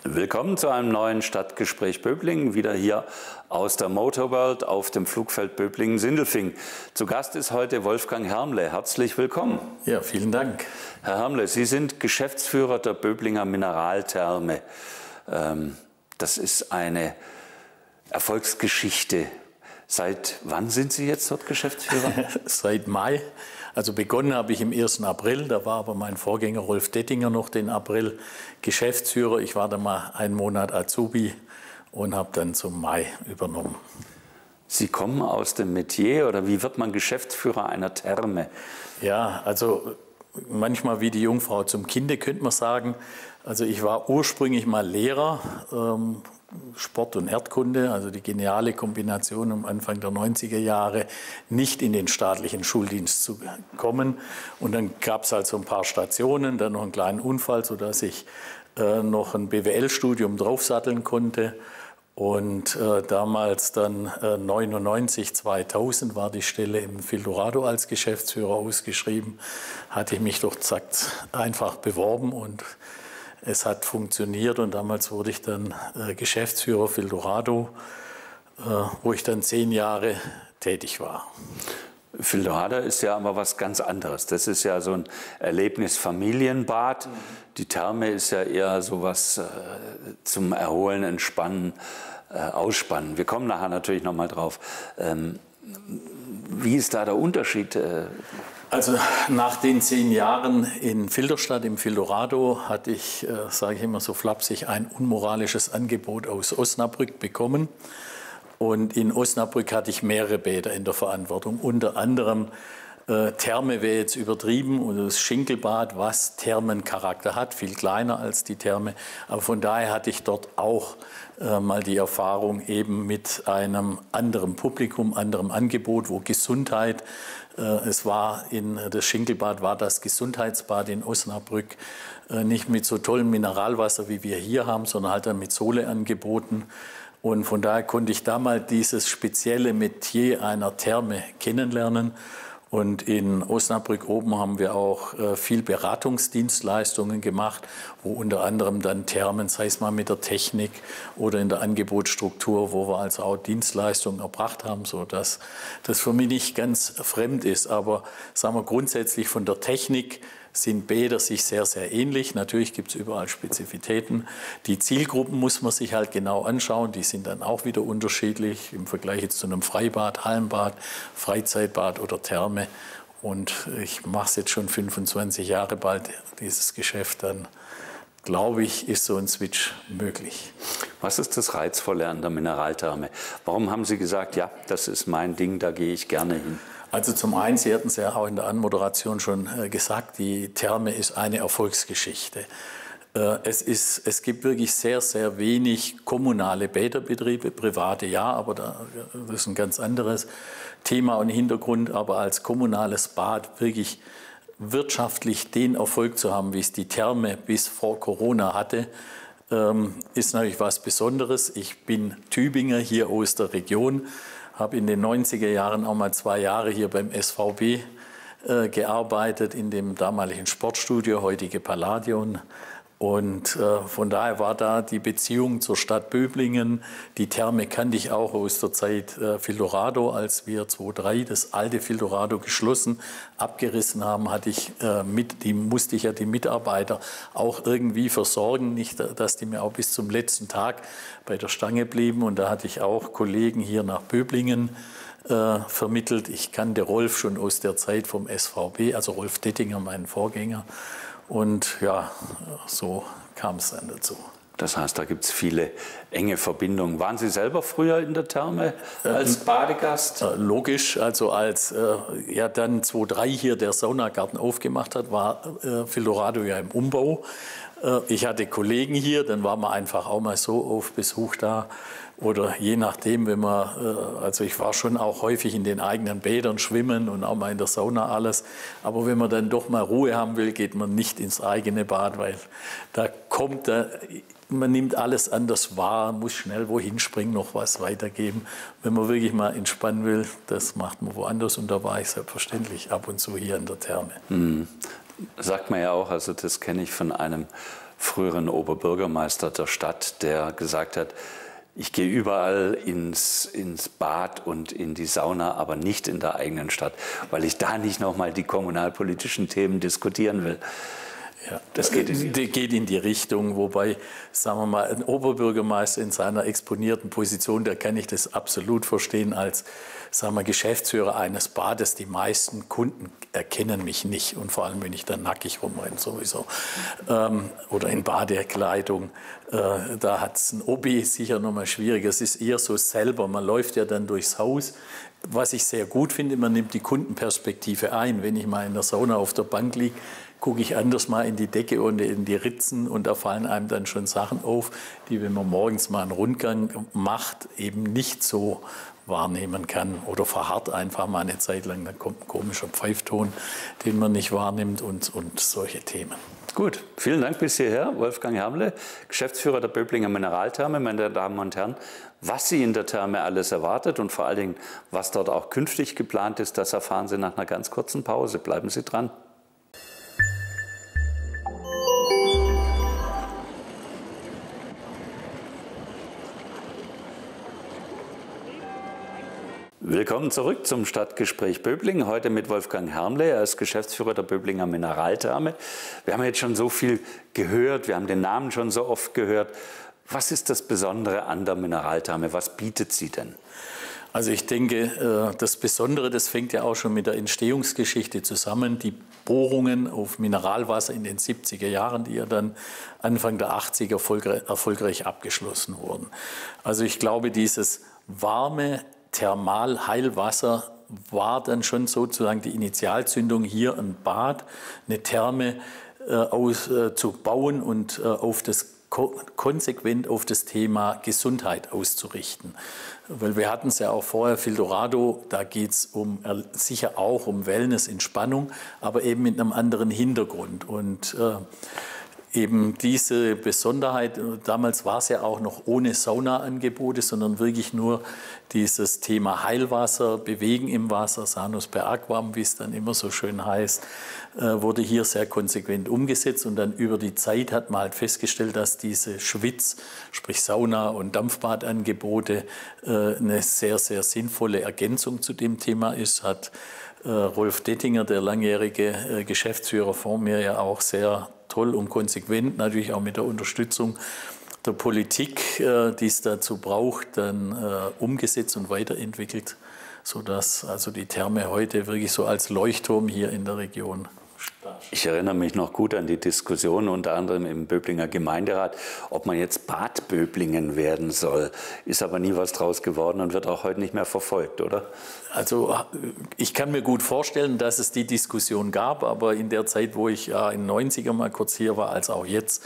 Willkommen zu einem neuen Stadtgespräch Böblingen, wieder hier aus der Motorworld auf dem Flugfeld Böblingen-Sindelfingen. Zu Gast ist heute Wolfgang Hermle. Herzlich willkommen. Ja, vielen Dank. Herr Hermle, Sie sind Geschäftsführer der Böblinger Mineraltherme. Das ist eine Erfolgsgeschichte. Seit wann sind Sie jetzt dort Geschäftsführer? Seit Mai. Also begonnen habe ich im 1. April, da war aber mein Vorgänger Rolf Dettinger noch den April Geschäftsführer. Ich war da mal einen Monat Azubi und habe dann zum Mai übernommen. Sie kommen aus dem Metier oder wie wird man Geschäftsführer einer Therme? Ja, also manchmal wie die Jungfrau zum Kinde, könnte man sagen. Also ich war ursprünglich mal Lehrer, Sport- und Erdkunde, also die geniale Kombination am Anfang der 90er Jahre, nicht in den staatlichen Schuldienst zu kommen. Und dann gab es halt so ein paar Stationen, dann noch einen kleinen Unfall, sodass ich noch ein BWL-Studium draufsatteln konnte. Und damals dann 99, 2000 war die Stelle im Fildorado als Geschäftsführer ausgeschrieben. Hatte ich mich doch einfach beworben und es hat funktioniert und damals wurde ich dann Geschäftsführer Fildorado, wo ich dann 10 Jahre tätig war. Fildorado ist ja aber was ganz anderes. Das ist ja so ein Erlebnis-Familienbad. Die Therme ist ja eher so was zum Erholen, Entspannen, Ausspannen. Wir kommen nachher natürlich noch mal drauf. Wie ist da der Unterschied? Also nach den 10 Jahren in Filderstadt im Fildorado hatte ich, sage ich immer so flapsig, ein unmoralisches Angebot aus Osnabrück bekommen. Und in Osnabrück hatte ich mehrere Bäder in der Verantwortung, unter anderem Therme wäre jetzt übertrieben und das Schinkelbad, was Thermencharakter hat, viel kleiner als die Therme. Aber von daher hatte ich dort auch mal die Erfahrung eben mit einem anderen Publikum, anderem Angebot, wo Gesundheit, es war das Schinkelbad war das Gesundheitsbad in Osnabrück, nicht mit so tollem Mineralwasser, wie wir hier haben, sondern halt dann mit Sole angeboten. Und von daher konnte ich da mal dieses spezielle Metier einer Therme kennenlernen. Und in Osnabrück oben haben wir auch viel Beratungsdienstleistungen gemacht, wo unter anderem dann Thermen, sei es mal mit der Technik oder in der Angebotsstruktur, wo wir also auch Dienstleistungen erbracht haben, sodass das für mich nicht ganz fremd ist. Aber sagen wir grundsätzlich von der Technik sind Bäder sich sehr, sehr ähnlich. Natürlich gibt es überall Spezifitäten. Die Zielgruppen muss man sich halt genau anschauen. Die sind dann auch wieder unterschiedlich im Vergleich jetzt zu einem Freibad, Hallenbad, Freizeitbad oder Therme. Und ich mache es jetzt schon 25 Jahre bald, dieses Geschäft. Dann glaube ich, ist so ein Switch möglich. Was ist das Reizvolle an der Mineraltherme? Warum haben Sie gesagt, ja, das ist mein Ding, da gehe ich gerne hin? Also zum einen, Sie hatten es ja auch in der Anmoderation schon gesagt, die Therme ist eine Erfolgsgeschichte. Es gibt wirklich sehr, sehr wenig kommunale Bäderbetriebe, private ja, aber das ist ein ganz anderes Thema und Hintergrund. Aber als kommunales Bad wirklich wirtschaftlich den Erfolg zu haben, wie es die Therme bis vor Corona hatte, ist natürlich was Besonderes. Ich bin Tübinger hier aus der Region, habe in den 90er Jahren auch mal 2 Jahre hier beim SVB gearbeitet, in dem damaligen Sportstudio, heutige Palladion. Und von daher war da die Beziehung zur Stadt Böblingen. Die Therme kannte ich auch aus der Zeit Fildorado, als wir 2003 das alte Fildorado geschlossen, abgerissen haben, musste ich ja die Mitarbeiter auch irgendwie versorgen, nicht, dass die mir auch bis zum letzten Tag bei der Stange blieben. Und da hatte ich auch Kollegen hier nach Böblingen vermittelt. Ich kannte Rolf schon aus der Zeit vom SVB, also Rolf Dettinger, meinen Vorgänger. Und ja, so kam es dann dazu. Das heißt, da gibt es viele enge Verbindungen. Waren Sie selber früher in der Therme als Badegast? Logisch, also als dann 2003 hier der Saunagarten aufgemacht hat, war Fildorado ja im Umbau. Ich hatte Kollegen hier, dann war man einfach auch mal so auf Besuch da. Oder je nachdem, wenn man, also ich war schon auch häufig in den eigenen Bädern schwimmen und auch mal in der Sauna alles. Aber wenn man dann doch mal Ruhe haben will, geht man nicht ins eigene Bad, weil man nimmt alles anders wahr, muss schnell wohin springen, noch was weitergeben. Wenn man wirklich mal entspannen will, das macht man woanders. Und da war ich selbstverständlich ab und zu hier in der Therme. Sagt man ja auch, also das kenne ich von einem früheren Oberbürgermeister der Stadt, der gesagt hat, ich gehe überall ins Bad und in die Sauna, aber nicht in der eigenen Stadt, weil ich da nicht nochmal die kommunalpolitischen Themen diskutieren will. Ja, das geht in die Richtung, wobei, sagen wir mal, ein Oberbürgermeister in seiner exponierten Position, da kann ich das absolut verstehen als, sagen wir, Geschäftsführer eines Bades. Die meisten Kunden erkennen mich nicht und vor allem, wenn ich dann nackig rumrenne sowieso oder in Badekleidung. Da hat es ein Obi sicher nochmal schwieriger. Es ist eher so selber, man läuft ja dann durchs Haus. Was ich sehr gut finde, man nimmt die Kundenperspektive ein. Wenn ich mal in der Sauna auf der Bank liege, gucke ich anders mal in die Decke und in die Ritzen und da fallen einem dann schon Sachen auf, die, wenn man morgens mal einen Rundgang macht, eben nicht so wahrnehmen kann oder verharrt einfach mal eine Zeit lang. Dann kommt ein komischer Pfeifton, den man nicht wahrnimmt und solche Themen. Gut, vielen Dank bis hierher, Wolfgang Hermle, Geschäftsführer der Böblinger Mineraltherme. Meine Damen und Herren, was Sie in der Therme alles erwartet und vor allen Dingen, was dort auch künftig geplant ist, das erfahren Sie nach einer ganz kurzen Pause. Bleiben Sie dran. Willkommen zurück zum Stadtgespräch Böblingen, heute mit Wolfgang Hermle. Er ist Geschäftsführer der Böblinger Mineraltherme. Wir haben jetzt schon so viel gehört, wir haben den Namen schon so oft gehört. Was ist das Besondere an der Mineraltherme? Was bietet sie denn? Also ich denke, das Besondere, das fängt ja auch schon mit der Entstehungsgeschichte zusammen. Die Bohrungen auf Mineralwasser in den 70er Jahren, die ja dann Anfang der 80er erfolgreich abgeschlossen wurden. Also ich glaube, dieses warme Thermalheilwasser war dann schon sozusagen die Initialzündung, hier ein Bad, eine Therme zu bauen und konsequent auf das Thema Gesundheit auszurichten. Weil wir hatten es ja auch vorher, Fildorado, da geht es sicher auch um Wellness, Entspannung, aber eben mit einem anderen Hintergrund. Und eben diese Besonderheit, damals war es ja auch noch ohne Saunaangebote, sondern wirklich nur dieses Thema Heilwasser, Bewegen im Wasser, Sanus per aquam, wie es dann immer so schön heißt, wurde hier sehr konsequent umgesetzt. Und dann über die Zeit hat man halt festgestellt, dass diese Schwitz, sprich Sauna- und Dampfbadangebote, eine sehr, sehr sinnvolle Ergänzung zu dem Thema ist. Hat Rolf Dettinger, der langjährige Geschäftsführer vor mir, ja auch sehr toll und konsequent, natürlich auch mit der Unterstützung der Politik, die es dazu braucht, dann umgesetzt und weiterentwickelt, sodass also die Therme heute wirklich so als Leuchtturm hier in der Region steht. Ich erinnere mich noch gut an die Diskussion, unter anderem im Böblinger Gemeinderat, ob man jetzt Bad Böblingen werden soll. Ist aber nie was draus geworden und wird auch heute nicht mehr verfolgt, oder? Also ich kann mir gut vorstellen, dass es die Diskussion gab, aber in der Zeit, wo ich ja in den 90er mal kurz hier war, als auch jetzt,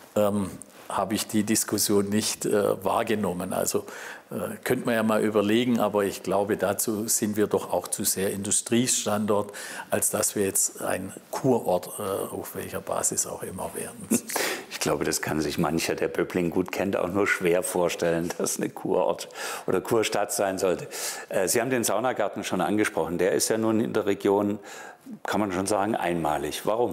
habe ich die Diskussion nicht wahrgenommen. Also könnte man ja mal überlegen, aber ich glaube, dazu sind wir doch auch zu sehr Industriestandort, als dass wir jetzt ein Kurort auf welcher Basis auch immer werden. Ich glaube, das kann sich mancher, der Böblingen gut kennt, auch nur schwer vorstellen, dass eine Kurort oder Kurstadt sein sollte. Sie haben den Saunagarten schon angesprochen. Der ist ja nun in der Region, kann man schon sagen, einmalig. Warum?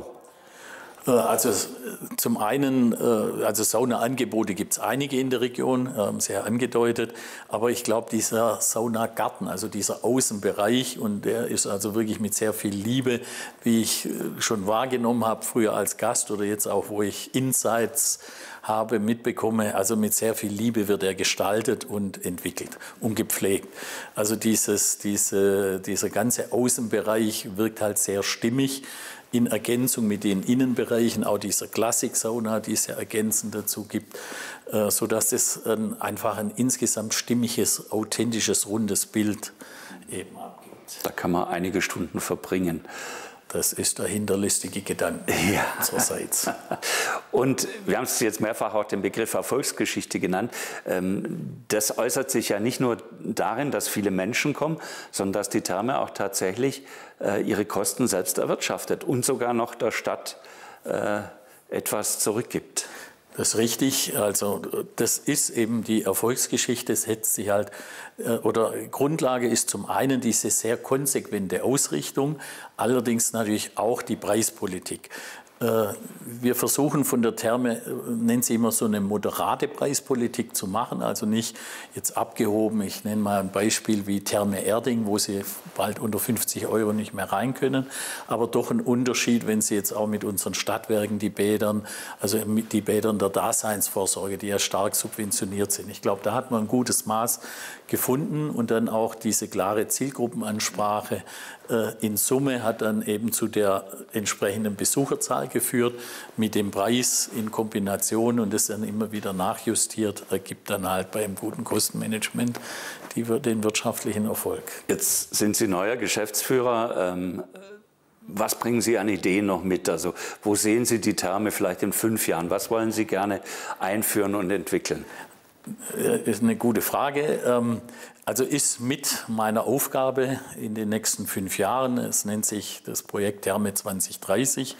Also zum einen, also Saunaangebote gibt es einige in der Region, sehr angedeutet, aber ich glaube, dieser Saunagarten, also dieser Außenbereich, und der ist also wirklich mit sehr viel Liebe, wie ich schon wahrgenommen habe, früher als Gast oder jetzt auch, wo ich Insights habe, mitbekomme, also mit sehr viel Liebe wird er gestaltet und entwickelt und gepflegt. Also dieser ganze Außenbereich wirkt halt sehr stimmig, in Ergänzung mit den Innenbereichen, auch dieser Klassik-Sauna, die es ja ergänzend dazu gibt, sodass es einfach ein insgesamt stimmiges, authentisches, rundes Bild eben abgibt. Da kann man einige Stunden verbringen. Das ist der hinterlistige Gedanke unsererseits. Und wir haben es jetzt mehrfach auch den Begriff Erfolgsgeschichte genannt. Das äußert sich ja nicht nur darin, dass viele Menschen kommen, sondern dass die Therme auch tatsächlich ihre Kosten selbst erwirtschaftet und sogar noch der Stadt etwas zurückgibt. Das ist richtig. Also das ist eben die Erfolgsgeschichte. Setzt sich halt, oder Grundlage ist zum einen diese sehr konsequente Ausrichtung, allerdings natürlich auch die Preispolitik. Wir versuchen von der Therme, nennt sie immer so eine moderate Preispolitik zu machen, also nicht jetzt abgehoben. Ich nenne mal ein Beispiel wie Therme Erding, wo Sie bald unter 50 € nicht mehr rein können, aber doch ein Unterschied, wenn Sie jetzt auch mit unseren Stadtwerken die Bädern, also mit die Bädern der Daseinsvorsorge, die ja stark subventioniert sind. Ich glaube, da hat man ein gutes Maß gefunden und dann auch diese klare Zielgruppenansprache in Summe hat dann eben zu der entsprechenden Besucherzahl geführt. Mit dem Preis in Kombination und das dann immer wieder nachjustiert, ergibt dann halt bei einem guten Kostenmanagement den wirtschaftlichen Erfolg. Jetzt sind Sie neuer Geschäftsführer. Was bringen Sie an Ideen noch mit? Also wo sehen Sie die Therme vielleicht in 5 Jahren? Was wollen Sie gerne einführen und entwickeln? Ist eine gute Frage. Also ist mit meiner Aufgabe in den nächsten 5 Jahren, es nennt sich das Projekt Therme 2030,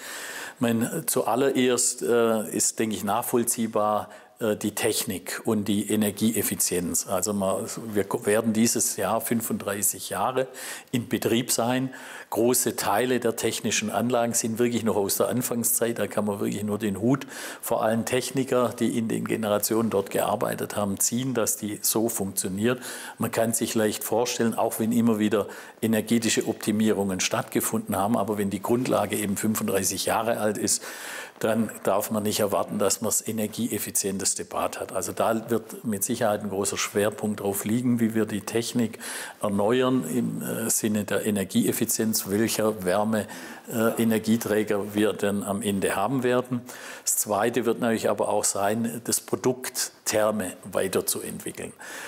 zuallererst ist, denke ich, nachvollziehbar die Technik und die Energieeffizienz. Also wir werden dieses Jahr 35 Jahre in Betrieb sein. Große Teile der technischen Anlagen sind wirklich noch aus der Anfangszeit. Da kann man wirklich nur den Hut vor allen Technikern, die in den Generationen dort gearbeitet haben, ziehen, dass die so funktioniert. Man kann sich leicht vorstellen, auch wenn immer wieder energetische Optimierungen stattgefunden haben, aber wenn die Grundlage eben 35 Jahre alt ist, dann darf man nicht erwarten, dass man das energieeffizienteste Bad hat. Also da wird mit Sicherheit ein großer Schwerpunkt drauf liegen, wie wir die Technik erneuern im Sinne der Energieeffizienz, welcher Wärmeenergieträger wir dann am Ende haben werden. Das Zweite wird natürlich aber auch sein, das Produkt Therme weiterzuentwickeln.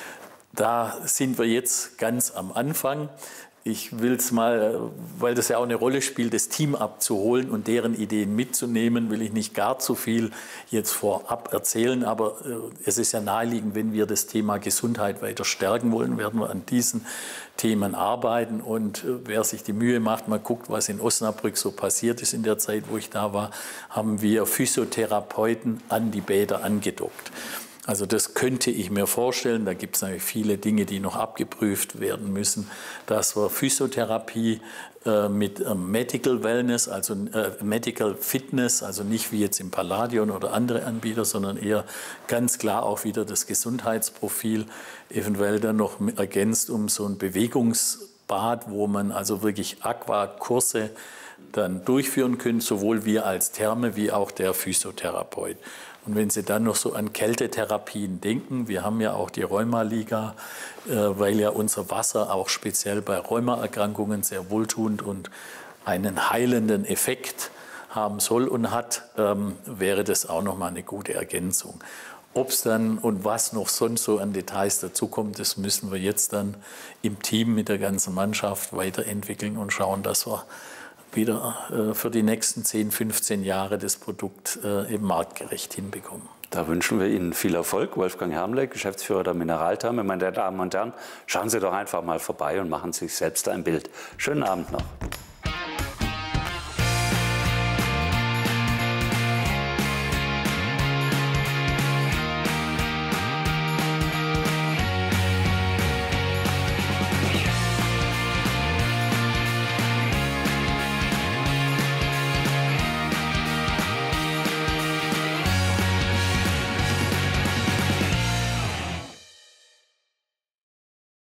Da sind wir jetzt ganz am Anfang. Ich will es mal, weil das ja auch eine Rolle spielt, das Team abzuholen und deren Ideen mitzunehmen, will ich nicht gar zu viel jetzt vorab erzählen, aber es ist ja naheliegend, wenn wir das Thema Gesundheit weiter stärken wollen, werden wir an diesen Themen arbeiten und wer sich die Mühe macht, mal guckt, was in Osnabrück so passiert ist in der Zeit, wo ich da war, haben wir Physiotherapeuten an die Bäder angedockt. Also das könnte ich mir vorstellen, da gibt es natürlich viele Dinge, die noch abgeprüft werden müssen, dass wir Physiotherapie mit Medical Wellness, also Medical Fitness, also nicht wie jetzt im Palladion oder andere Anbieter, sondern eher ganz klar auch wieder das Gesundheitsprofil, eventuell dann noch ergänzt um so ein Bewegungsbad, wo man also wirklich Aquakurse dann durchführen können, sowohl wir als Therme wie auch der Physiotherapeut. Und wenn Sie dann noch so an Kältetherapien denken, wir haben ja auch die Rheumaliga, weil ja unser Wasser auch speziell bei Rheumaerkrankungen sehr wohltuend und einen heilenden Effekt haben soll und hat, wäre das auch nochmal eine gute Ergänzung. Ob es dann und was noch sonst so an Details dazukommt, das müssen wir jetzt dann im Team mit der ganzen Mannschaft weiterentwickeln und schauen, dass wir wieder für die nächsten 10, 15 Jahre das Produkt eben marktgerecht hinbekommen. Da wünschen wir Ihnen viel Erfolg. Wolfgang Hermle, Geschäftsführer der Mineraltherme. Meine Damen und Herren, schauen Sie doch einfach mal vorbei und machen sich selbst ein Bild. Schönen Abend noch.